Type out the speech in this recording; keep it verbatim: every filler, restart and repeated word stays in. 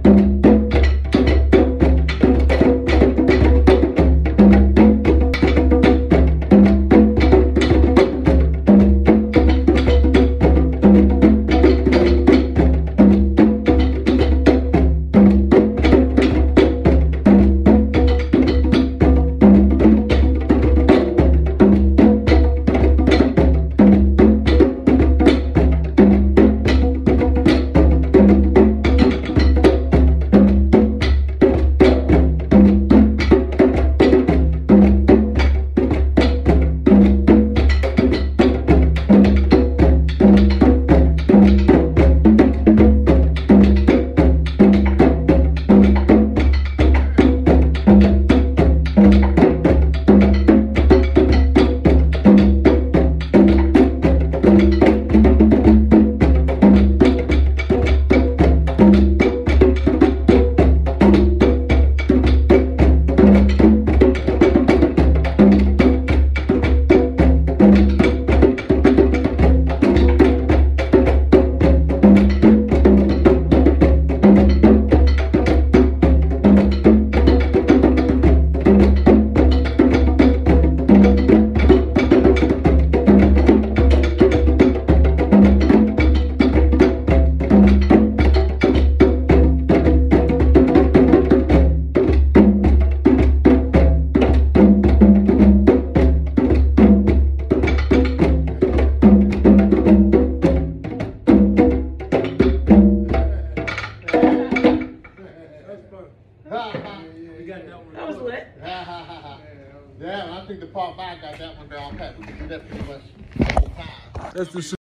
That was lit. Yeah, I think the part five got that one down pat. We can do that pretty much all the time. That's the